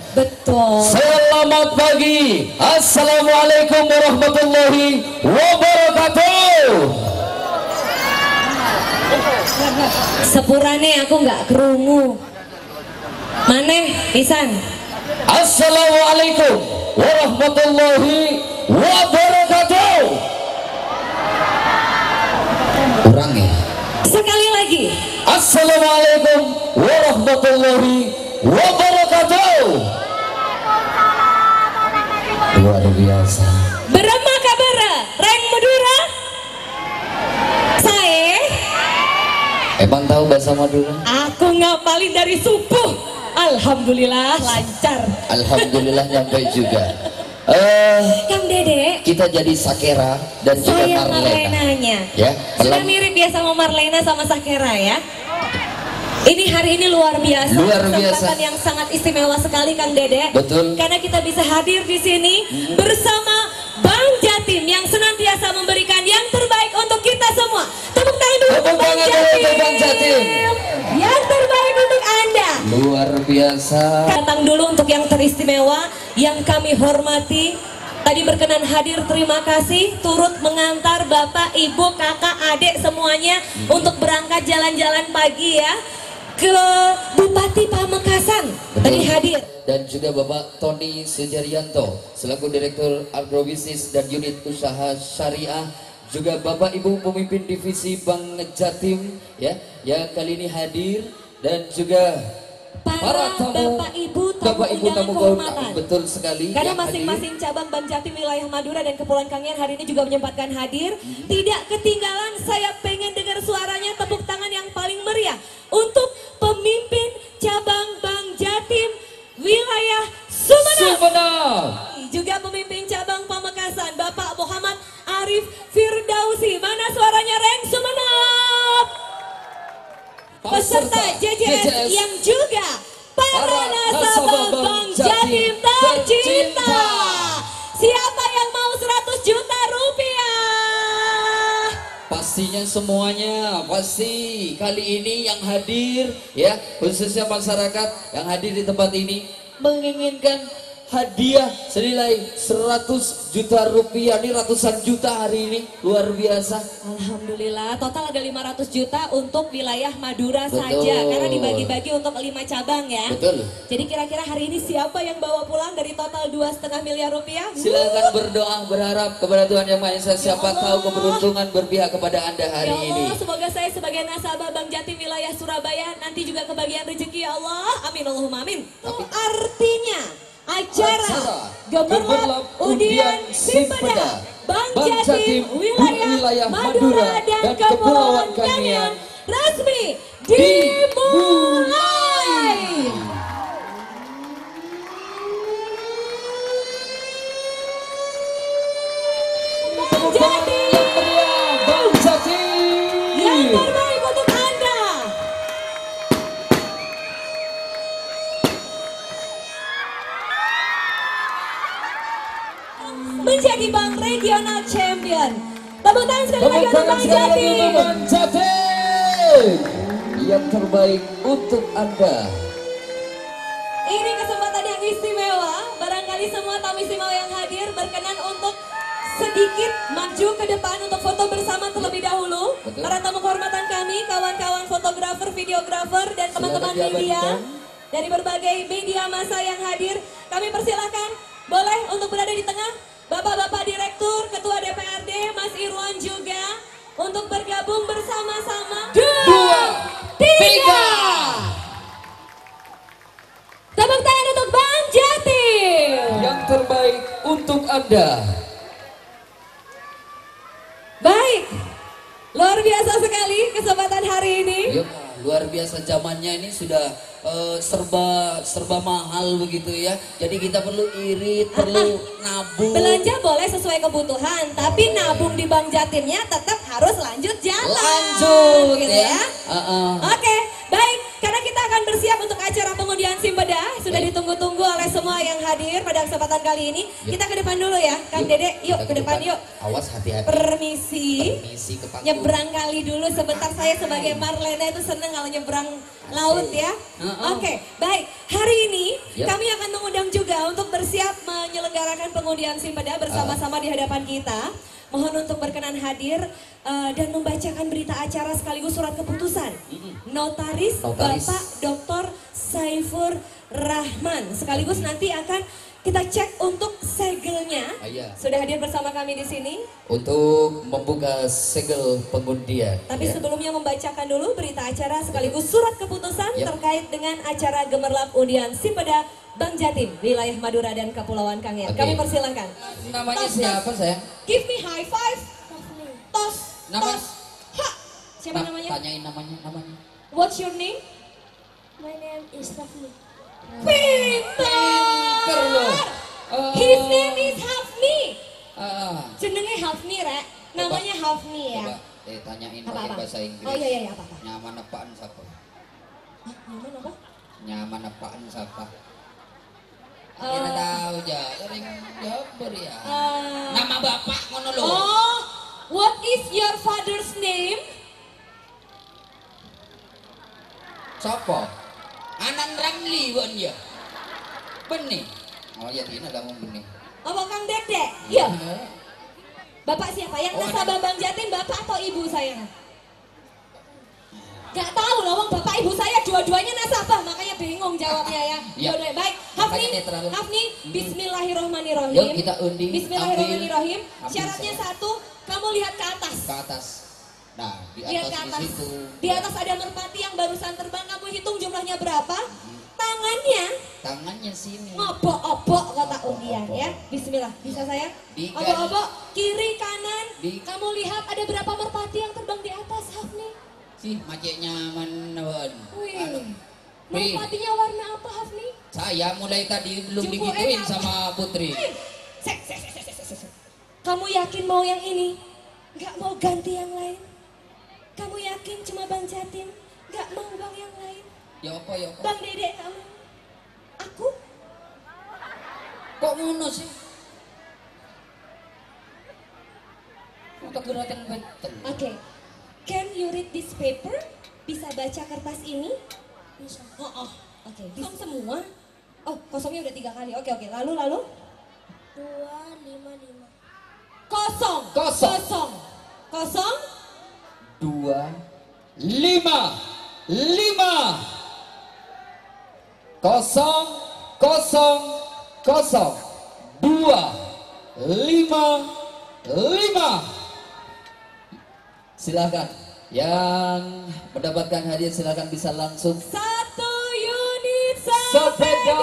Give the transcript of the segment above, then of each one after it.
Betul. Selamat pagi. Assalamualaikum warahmatullahi wabarakatuh. Sepurane aku nggak kerungu. Maneh pisan. Assalamualaikum warahmatullahi wabarakatuh. Kurang ya? Sekali lagi. Assalamualaikum warahmatullahi wabarakatuh. Luar biasa. Berema kabara, reng Madura. Saya Emang tahu bahasa Madura? aku ngapalin dari subuh. Alhamdulillah lancar. Alhamdulillah nyampe juga. Kang Dede, Kita jadi Sakera dan juga saya Marlena. Marlenanya. Ya, Sudah mirip ya sama Marlena sama Sakera ya. Ini hari ini luar biasa. Luar biasa. Kesempatan yang sangat istimewa sekali Kang Dede. Betul. Karena kita bisa hadir di sini bersama Bang Jatim yang senantiasa memberikan yang terbaik untuk kita semua. Tepuk tangan dulu Tepuk untuk Bang tangan dulu untuk Bang Jatim. Yang terbaik untuk Anda. Luar biasa. Datang dulu untuk yang teristimewa yang kami hormati. Tadi berkenan hadir, terima kasih turut mengantar Bapak, Ibu, Kakak, Adik semuanya untuk berangkat jalan-jalan pagi ya ke Bupati Pamekasan. Betul. Tadi hadir. Dan juga Bapak Tony Sujaryanto selaku Direktur Agrobisnis dan Unit Usaha Syariah. Juga Bapak Ibu pemimpin divisi Bank Jatim ya yang kali ini hadir, dan juga Para Bapak Ibu tamu undangan kehormatan. Betul sekali. Karena yang masing-masing cabang Bank Jatim wilayah Madura dan Kepulauan Kangean hari ini juga menyempatkan hadir. Tidak ketinggalan, saya pengen dengar suaranya, tepuk tangan yang paling meriah untuk pemimpin cabang Bank Jatim wilayah Sumeneb. Juga pemimpin cabang Pamekasan Bapak Muhammad Arif Firdausi. Mana suaranya Reng Sumeneb? Peserta JJS yang juga para nasabah Bank Jatim tercinta. Siapa yang mau 100 juta rupiah? Pastinya semuanya, pasti kali ini yang hadir ya, khususnya masyarakat yang hadir di tempat ini menginginkan hadiah senilai 100 juta rupiah. Ini ratusan juta hari ini, luar biasa. Alhamdulillah, total ada 500 juta untuk wilayah Madura Betul. saja, karena dibagi-bagi untuk 5 cabang ya. Betul. Jadi kira-kira hari ini siapa yang bawa pulang dari total 2,5 miliar rupiah? Silakan berdoa, berharap kepada Tuhan Yang Maha Esa, siapa tahu keberuntungan berpihak kepada Anda hari Ya ini. Allah, semoga saya sebagai nasabah Bank Jatim wilayah Surabaya nanti juga kebagian rezeki ya Allah. Amin Allahumma amin. Artinya acara Gemerlap Undian Simpeda Bank Jatim wilayah Madura dan Kepulauan Kangean resmi dimulai. Bank Jatim, Bang Jatim. yang terbaik untuk Anda. Menjadi Bank Regional Champion. Tepuk tangan sekali lagi untuk Bank Jatim. Bang Jatim. Yang terbaik untuk Anda. Ini kesempatan yang istimewa. Barangkali semua tamu istimewa yang hadir berkenan untuk sedikit maju ke depan untuk foto bersama terlebih dahulu. Betul. Para tamu kehormatan kami, kawan-kawan fotografer, videografer, dan teman-teman Silakan media diabadikan. dari berbagai media massa yang hadir. Kami persilahkan boleh untuk berada di tengah. Bapak-bapak Direktur, Ketua DPRD, Mas Irwan juga untuk bergabung bersama-sama. 2, 3. Tepuk tangan untuk Bang Jatim. Yang terbaik untuk Anda. Baik, luar biasa sekali kesempatan hari ini. Yuk, luar biasa, zamannya ini sudah serba mahal begitu ya. Jadi kita perlu irit, perlu nabung. Belanja boleh sesuai kebutuhan, tapi nabung di Bank Jatimnya tetap harus lanjut jalan. Lanjut gitu ya. Oke, baik. Karena kita akan bersiap untuk acara pengundian Simpeda. Sudah Baik. ditunggu-tunggu oleh semua yang hadir pada kesempatan kali ini. Yuk. Kita ke depan dulu ya, Kang Dede. Yuk kita ke depan yuk. Awas, hati-hati. Permisi. Permisi ke panggung. Nyebrang kali dulu sebentar, saya sebagai Marlena itu seneng kalau nyebrang Laut ya. Oke, baik. Hari ini Yap. kami akan mengundang juga untuk bersiap menyelenggarakan pengundian Simpeda bersama-sama di hadapan kita. Mohon untuk berkenan hadir dan membacakan berita acara sekaligus surat keputusan. Notaris Bapak Dr. Saifur Rahman. Sekaligus nanti akan kita cek untuk segelnya. Iya. Sudah hadir bersama kami di sini. Untuk membuka segel pengundian. Tapi ya. sebelumnya membacakan dulu berita acara sekaligus surat keputusan Yap. terkait dengan acara Gemerlap Undian Simpeda Bank Jatim, wilayah Madura dan Kepulauan Kangen. Oke. Kami persilahkan. Namanya Tos, siapa sayang? Give me high five. Tos. Nama? Tos. Ha. Siapa namanya? Tanyain namanya. What's your name? My name is Rafli. Pintar. loh. His name is Hafni. Ah, Jenenge Hafni, Rek. Namanya Hafni ya. coba tanyain pakai Apa-apa? bahasa Inggris. Oh iya apa-apa. Nyaman apaan siapa? Hah, nyaman apa? Nyaman apaan siapa? Eh. Kita tahu aja, sering jawab ya. Nama bapak ngono lho. Oh, what is your father's name? Sopo? Anan Ramli won ya. Benih. Oh ya Tina kamu benih. Apa Kang Dede? Iya. Bapak siapa? Yang Oh, nasabah Bank Jatim bapak atau ibu saya? Gak tahu loh, wong bapak ibu saya dua-duanya nasabah, makanya bingung jawabnya ya. Iya. Dua-duanya. Baik, Hafni, Makanya netral. Hafni, Bismillahirrohmanirrohim. Yuk kita undi. Bismillahirrahmanirrahim. Ambil Syaratnya saya. satu, kamu lihat ke atas. Ke atas. Nah, di Lihat atas ke di atas. situ. Di atas ada merpati yang barusan terbang. Kamu hitung jumlahnya berapa? Tangannya Tangannya sini. ngobok-obok kotak undian Obok-obok. ya. Bismillah. Bisa saya? Di Obok-obok kiri kanan. Di- Kamu lihat ada berapa merpati yang terbang di atas, Hafni? Sih macetnya menawan. Wih. Merpatinya warna apa, Hafni? Saya mulai tadi belum Jumbo digituin enak. sama Putri. Sek. Kamu yakin mau yang ini? Gak mau ganti yang lain? Kamu yakin cuma Bang Jatim? Gak mau bang yang lain? Ya apa ya apa? Bang Dede kamu? Aku? Kok ngono sih? Untuk gerakan betul. Oke. Can you read this paper? Bisa baca kertas ini? Bisa. Oh. Oke. Kosong semua? Oh, kosongnya udah 3 kali. Oke. Lalu? 255. Kosong. Kosong. Kosong. 2 5 kosong 2 5. Silakan yang mendapatkan hadiah silakan bisa langsung 1 unit sepeda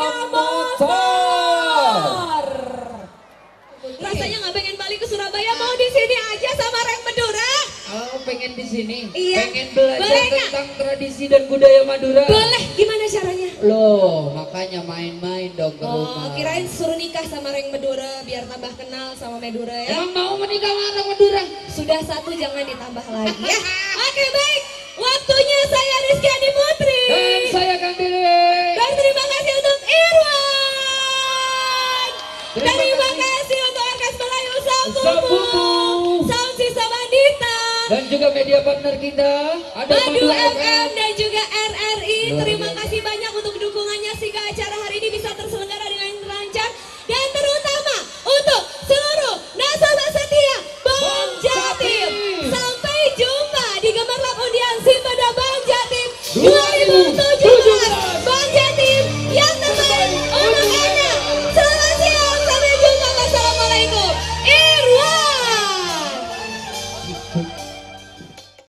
motor. Rasanya nggak pengen balik ke Surabaya, mau di sini aja sama Reng Madura. Oh, pengen di sini. Iya. Pengen belajar Boleh nggak? tentang tradisi dan budaya Madura. Boleh, gimana caranya? Loh, makanya main-main dong ke Oh, rumah. kirain suruh nikah sama Reng Madura biar tambah kenal sama Madura ya. Emang mau menikah sama orang Madura? Sudah 1, jangan ditambah lagi ya. Oke, baik. Waktunya saya Rizky Adi Putri. Dan saya Kang Dede. Dan terima kasih untuk Irwan. Terima Terima kasih. kasih untuk Orkes Melayu Sapupu. Sapupu. Sound System Andita. Dan juga media partner kita ada Madu Madu FM dan juga RRI. Luar Terima biasa. kasih banyak untuk dukungannya sehingga acara hari ini bisa terselenggara dengan lancar dan terutama untuk seluruh nasabah setia Bank Jatim. Sampai jumpa di Gemerlap Undian Simpeda Bank Jatim 2017. Bank Jatim yang terbaik untuk Anda. Selamat siang, sampai jumpa. Wassalamualaikum. Irwan.